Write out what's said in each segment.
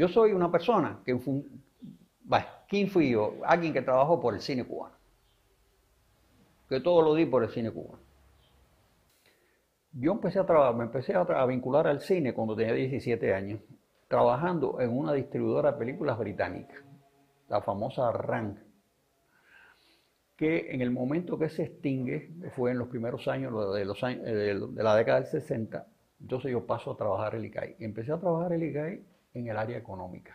soy una persona que ¿quién fui yo? Alguien que trabajó por el cine cubano. Que todo lo di por el cine cubano. Yo me empecé a vincular al cine cuando tenía 17 años, trabajando en una distribuidora de películas británica, la famosa RAND, que en el momento que se extingue, fue en los primeros años de la década del 60, entonces yo paso a trabajar en el ICAI. Y empecé a trabajar en el ICAI en el área económica.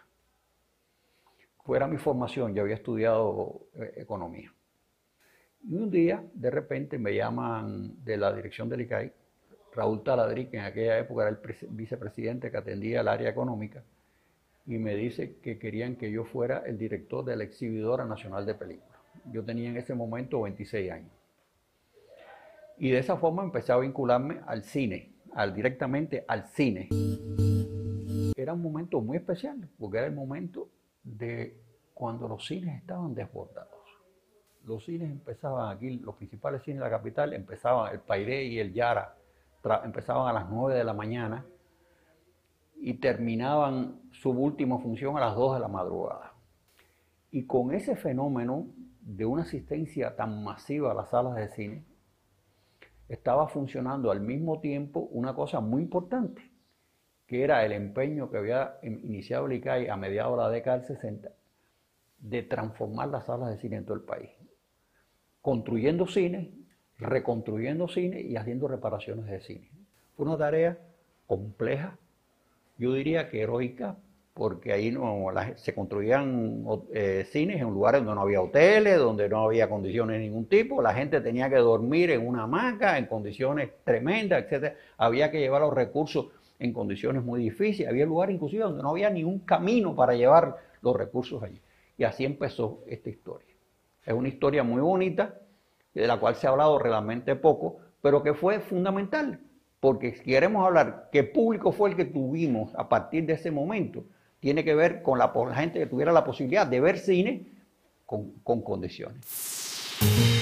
Fuera mi formación, yo había estudiado economía. Y un día, de repente, me llaman de la dirección del ICAI, Raúl Taladrí, que en aquella época era el vicepresidente que atendía el área económica, y me dice que querían que yo fuera el director de la Exhibidora Nacional de Películas. Yo tenía en ese momento 26 años. Y de esa forma empecé a vincularme al cine, directamente al cine. Era un momento muy especial, porque era el momento de cuando los cines estaban desbordados. Los cines empezaban aquí, los principales cines de la capital, empezaban el Pairé y el Yara, empezaban a las 9 de la mañana y terminaban su última función a las 2 de la madrugada. Y con ese fenómeno de una asistencia tan masiva a las salas de cine, estaba funcionando al mismo tiempo una cosa muy importante, que era el empeño que había iniciado el ICAI a mediados de la década del 60 de transformar las salas de cine en todo el país, construyendo cine, reconstruyendo cine y haciendo reparaciones de cine. Fue una tarea compleja, yo diría que heroica, porque ahí se construían cines en lugares donde no había hoteles, donde no había condiciones de ningún tipo, la gente tenía que dormir en una hamaca, en condiciones tremendas, etc. Había que llevar los recursos en condiciones muy difíciles, había lugares inclusive donde no había ni un camino para llevar los recursos allí. Y así empezó esta historia. Es una historia muy bonita, de la cual se ha hablado realmente poco, pero que fue fundamental, porque si queremos hablar qué público fue el que tuvimos a partir de ese momento, tiene que ver con la gente que tuviera la posibilidad de ver cine con condiciones.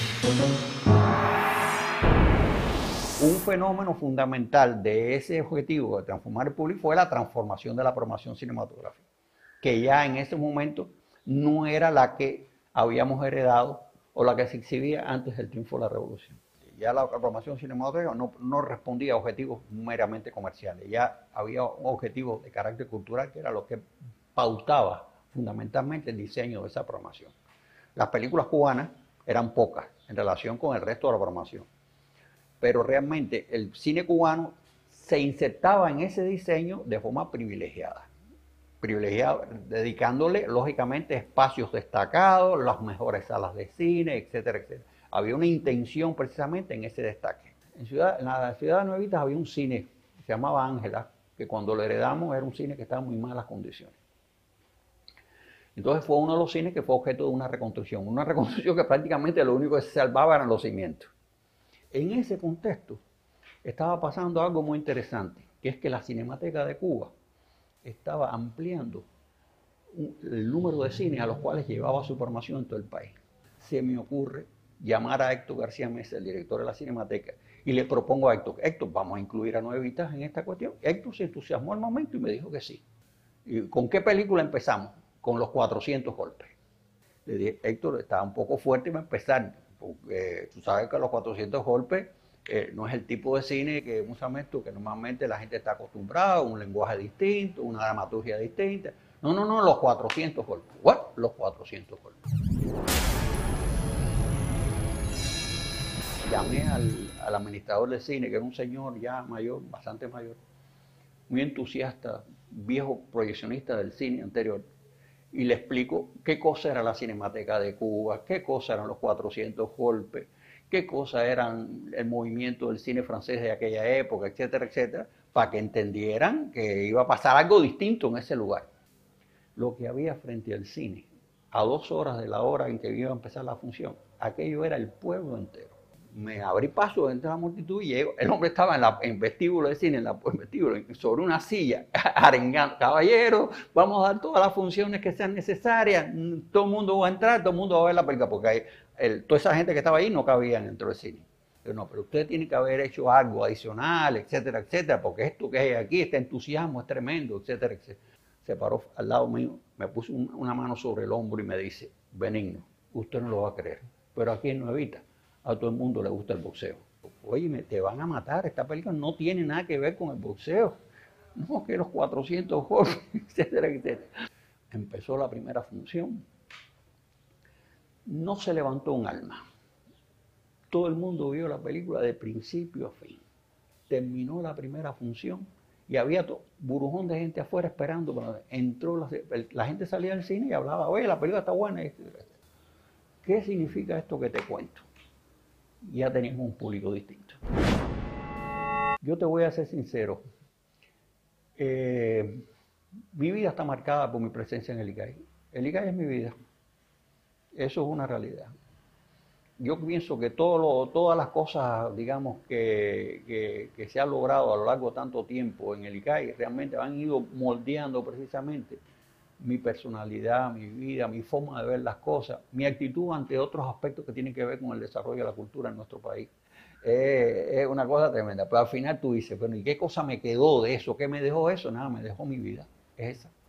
Un fenómeno fundamental de ese objetivo de transformar el público fue la transformación de la programación cinematográfica, que ya en ese momento no era la que habíamos heredado o la que se exhibía antes del triunfo de la revolución. Ya la programación cinematográfica no respondía a objetivos meramente comerciales, ya había un objetivo de carácter cultural que era lo que pautaba fundamentalmente el diseño de esa programación. Las películas cubanas eran pocas en relación con el resto de la programación, pero realmente el cine cubano se insertaba en ese diseño de forma privilegiada, dedicándole lógicamente espacios destacados, las mejores salas de cine, etcétera, etcétera. Había una intención precisamente en ese destaque. En la ciudad de Nuevitas había un cine que se llamaba Ángela, que cuando lo heredamos era un cine que estaba en muy malas condiciones. Entonces fue uno de los cines que fue objeto de una reconstrucción que prácticamente lo único que se salvaba eran los cimientos. En ese contexto estaba pasando algo muy interesante, que es que la Cinemateca de Cuba estaba ampliando el número de cines a los cuales llevaba su programación en todo el país. Se me ocurre llamar a Héctor García Mesa, el director de la Cinemateca, y le propongo a Héctor, vamos a incluir a Nuevitas en esta cuestión. Héctor se entusiasmó al momento y me dijo que sí. ¿Y con qué película empezamos? Con Los 400 golpes. Le dije, Héctor, estaba un poco fuerte para empezar, porque tú sabes que Los 400 golpes no es el tipo de cine que normalmente la gente está acostumbrada, un lenguaje distinto, una dramaturgia distinta. No, Los 400 golpes. ¿What? Los 400 golpes. Llamé al administrador del cine, que era un señor ya mayor, bastante mayor, muy entusiasta, viejo proyeccionista del cine anterior, y le explico qué cosa era la Cinemateca de Cuba, qué cosa eran los 400 golpes, qué cosa eran el movimiento del cine francés de aquella época, etcétera, etcétera, para que entendieran que iba a pasar algo distinto en ese lugar. Lo que había frente al cine, a 2 horas de la hora en que iba a empezar la función, aquello era el pueblo entero. Me abrí paso entre la multitud y llego. El hombre estaba en vestíbulo de cine, en vestíbulo, sobre una silla, arengando. Caballero, vamos a dar todas las funciones que sean necesarias. Todo el mundo va a entrar, todo el mundo va a ver la película, porque toda esa gente que estaba ahí no cabía dentro del cine. Pero usted tiene que haber hecho algo adicional, etcétera, etcétera, porque esto que hay aquí, este entusiasmo es tremendo, etcétera, etcétera. se paró al lado mío, me puso una mano sobre el hombro y me dice, Benigno, usted no lo va a creer, pero aquí en Nuevita a todo el mundo le gusta el boxeo. Oye, te van a matar, esta película no tiene nada que ver con el boxeo. No, que los 400 golpes, etcétera, etcétera. Empezó la primera función. No se levantó un alma. Todo el mundo vio la película de principio a fin. Terminó la primera función y había burujón de gente afuera esperando. Entró, la gente salía del cine y hablaba, oye, la película está buena. ¿Qué significa esto que te cuento? Ya teníamos un público distinto. Yo te voy a ser sincero. Mi vida está marcada por mi presencia en el ICAI. El ICAI es mi vida. Eso es una realidad. Yo pienso que todas las cosas, digamos, que se han logrado a lo largo de tanto tiempo en el ICAI, realmente han ido moldeando precisamente mi personalidad, mi vida, mi forma de ver las cosas, mi actitud ante otros aspectos que tienen que ver con el desarrollo de la cultura en nuestro país. Es una cosa tremenda. Pero al final tú dices, bueno, ¿y qué cosa me quedó de eso? ¿Qué me dejó eso? Nada, me dejó mi vida. Es esa.